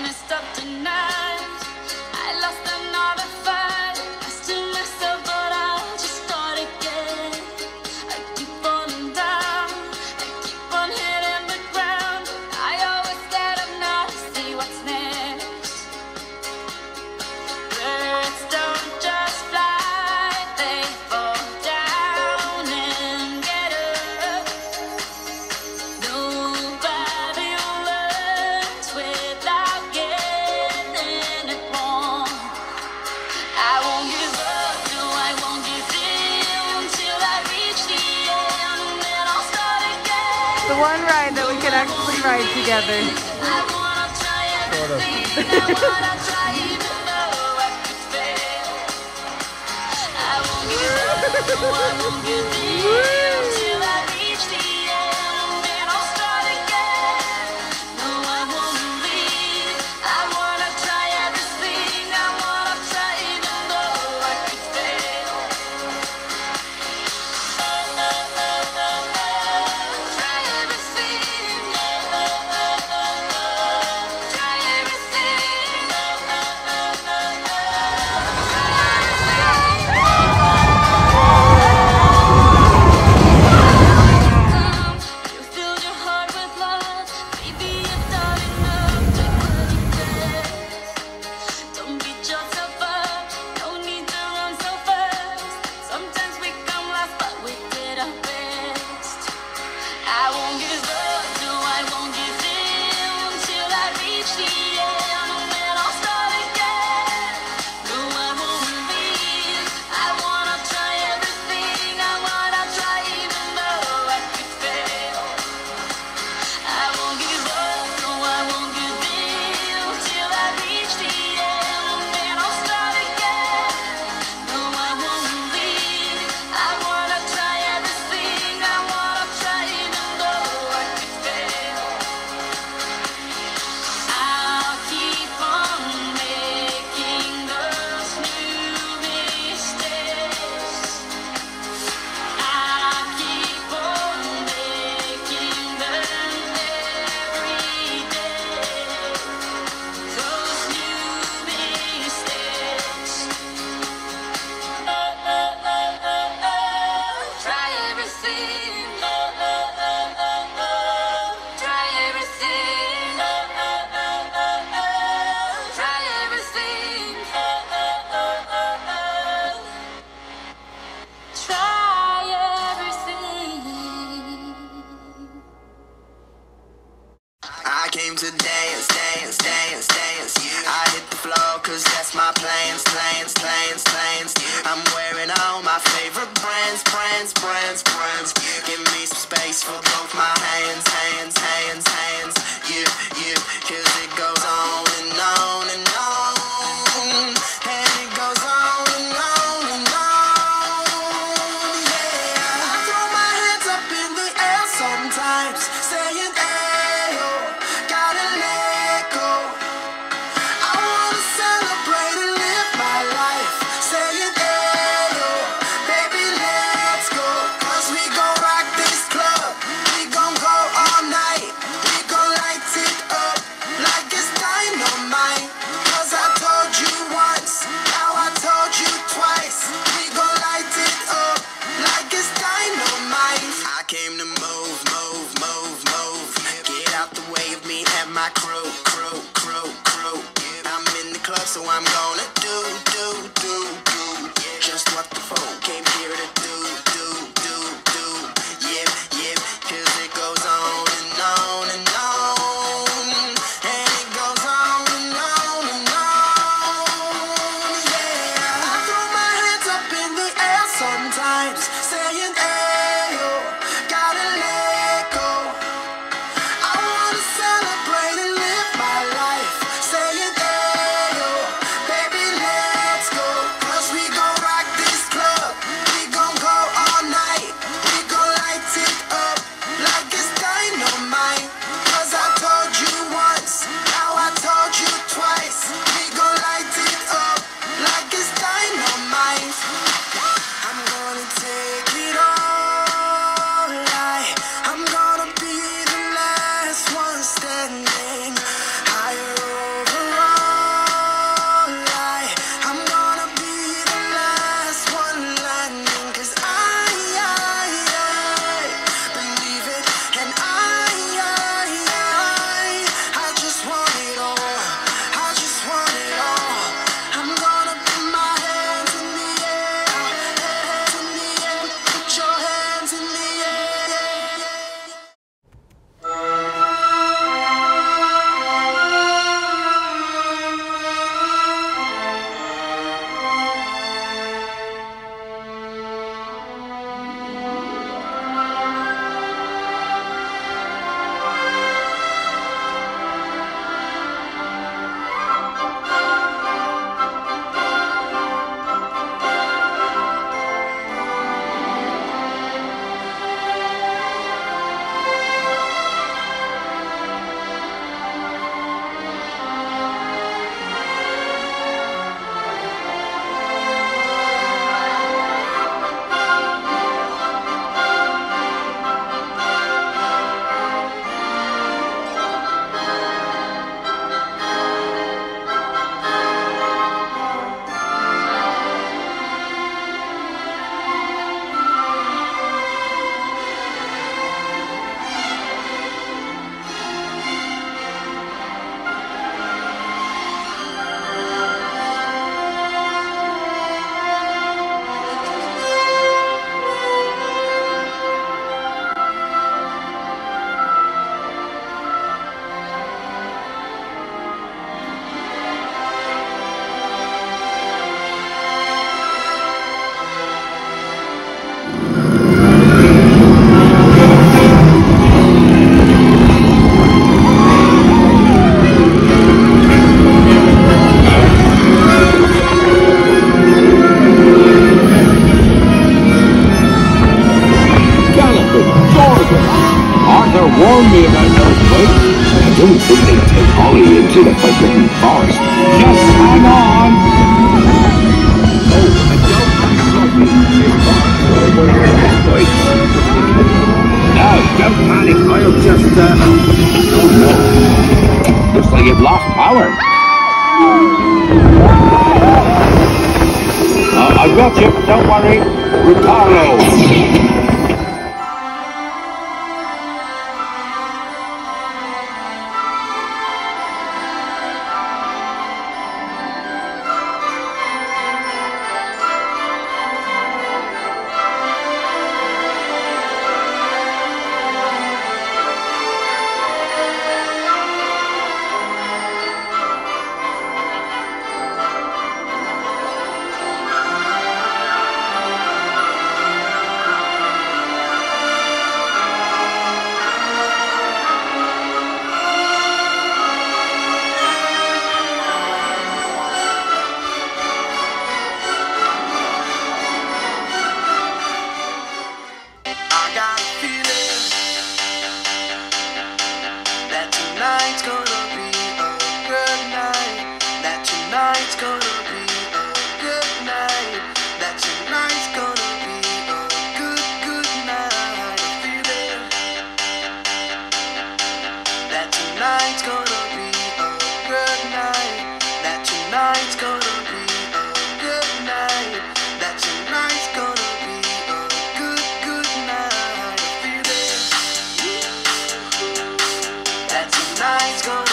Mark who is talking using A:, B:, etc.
A: messed up tonight. I lost another fight. I still mess up, but I'll just start again. I keep falling down. I keep on hitting the ground. I always get up now to see what's next. Birds don't just fly, they fall down and get up. Nobody learns without getting it wrong. I won't give up, no, I won't give in till I reach the end, and then I'll start again.
B: The one ride that we can actually ride together.
A: I wanna try everything, I wanna try even though I could fail. I won't give up, no, I won't give in till I reach the end, and then I'll start again. No, I won't leave. I wanna try everything, I wanna try even though I could fail. Try everything. Try everything. You filled your heart with love. Maybe you've done enough. Take what you get. Don't beat yourself up. No need to run so fast. Sometimes we come last, but we did our best. I won't give up, no, I won't give in till I reach the end, and then I'll start again. No, I won't leave. I wanna try everything. I wanna try even though I could fail. I won't give up, no, I won't give in till I reach the end, and then I'll start again. No, I won't leave. I wanna try everything. I wanna try even though I could fail. I'll keep on making those new mistakes. I'll keep on making them every day. Those new mistakes. Try everything. Try everything. Try everything. Try everything.
C: I came to dance, dance, dance, dance. I hit the floor cause that's my plans, plans, plans, plans. I'm wearing all my favorite brands, brands, brands, brands. Give me some space for both my hands, hands, hands, hands. Yeah, yeah, cause it goes on and on and on. And it goes on and on and on. Yeah, I throw my hands up in the air sometimes, saying, ayo, gotta let go. I wanna celebrate and live my life, saying, ayo, baby, let's go. Cause we gon' rock this club, we gon' go all night. We gon' light it up like it's dynamite. Cause I told you once, now I told you twice. We gon' light it up like it's dynamite. I came to move, move, move, move. Get out the way of me and my crew, crew, crew, crew. I'm in the club, so I'm gonna do, do, do, do. Just what the folk came here to do, do, do, do. Yeah, yeah, cause it goes on and on and on. And it goes on and on and on. Yeah, I throw my hands up in the air sometimes, saying, ayo, gotta let go. I wanna celebrate and live my life, saying, ayo, baby, let's
D: to the Forbidden Forest. Just hang on! Oh, and don't unplug this forest over your exploits. No, don't panic, I'll just, oh no. Looks like you've lost power. I've got you, don't worry. Reparo.
C: I got a feeling that tonight's gonna be a good night. That tonight's gonna be a good night. That tonight's gonna be a good night. A feeling that tonight's gonna be a good night. That tonight's gonna be a good night. That tonight's gonna be a good night. A feeling that tonight's gonna